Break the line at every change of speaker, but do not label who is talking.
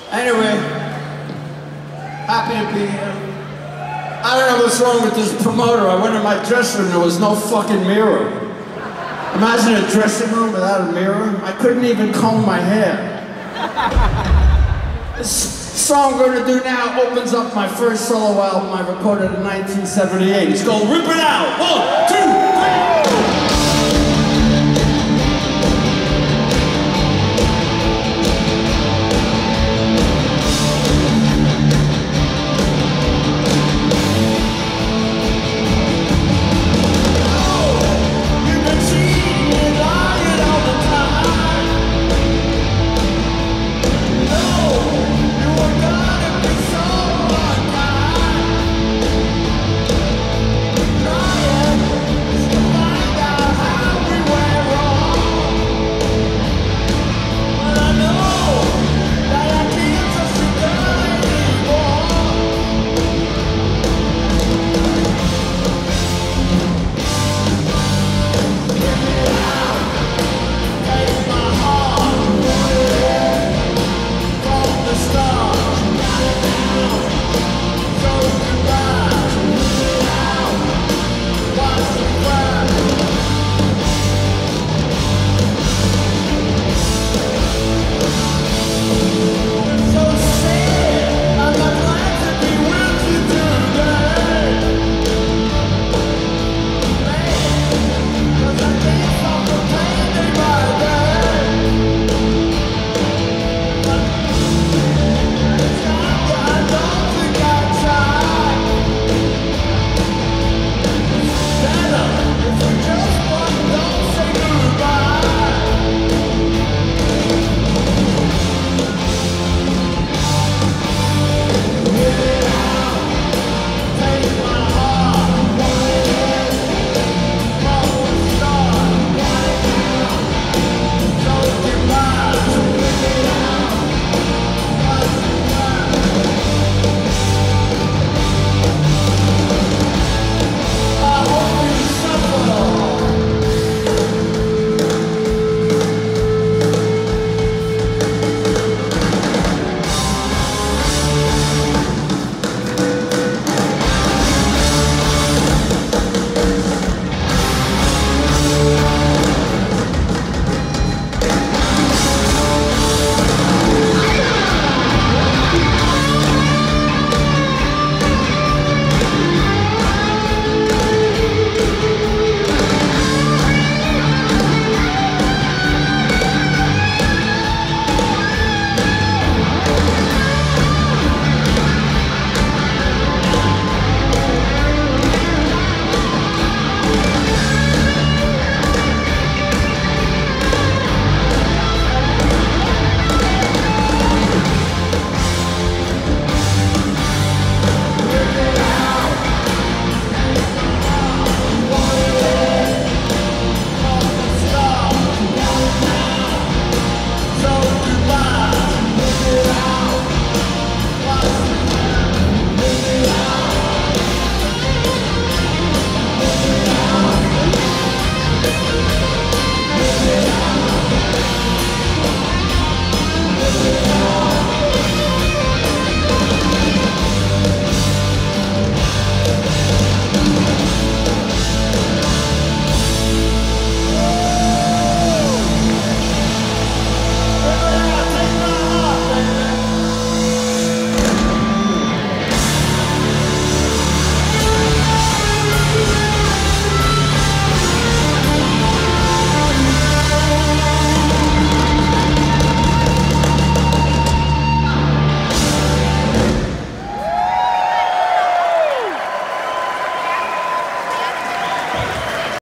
Anyway, happy to be here. I don't know what's wrong with this promoter. I went in my dressing room, there was no fucking mirror. Imagine a dressing room without a mirror. I couldn't even comb my hair. This song I'm going to do now opens up my first solo album I recorded in 1978. It's called Rip It Out. 1, 2,